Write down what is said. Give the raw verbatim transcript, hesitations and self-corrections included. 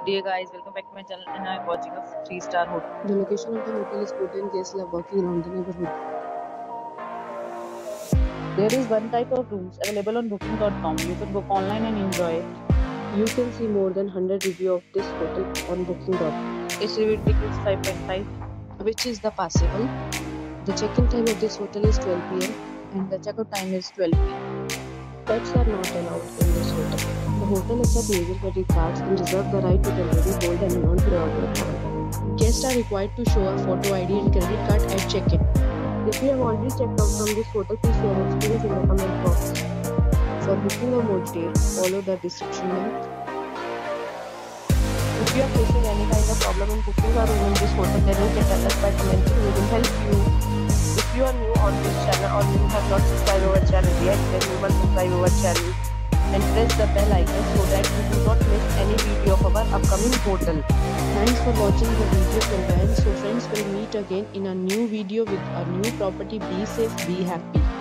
Dear guys, welcome back to my channel and I'm watching a three star hotel. The location of the hotel is good and guests love walking around the neighborhood. There is one type of rooms available on booking dot com. You can book online and enjoy it. You can see more than one hundred reviews of this hotel on booking dot com. Its rating is five point five, which is the passable. The check-in time of this hotel is twelve p m and the checkout time is twelve p m Pets are not allowed in this hotel. The hotel accepts major credit cards and reserves the right to temporarily hold an amount prior to account. Guests are required to show a photo I D and credit card at check-in. If you have already checked out from this hotel, please share your experience in the comment box. For booking or more details, follow the description link. If you are facing any kind of problem in booking a room in this hotel, then you can tell us by commenting. We will help you. If you are new on this channel or you have not subscribed our channel yet, then you must subscribe our channel and press the bell icon so that you do not miss any video of our upcoming hotel. Thanks for watching the video till the end. So friends, will meet again in a new video with a new property. Be safe, be happy.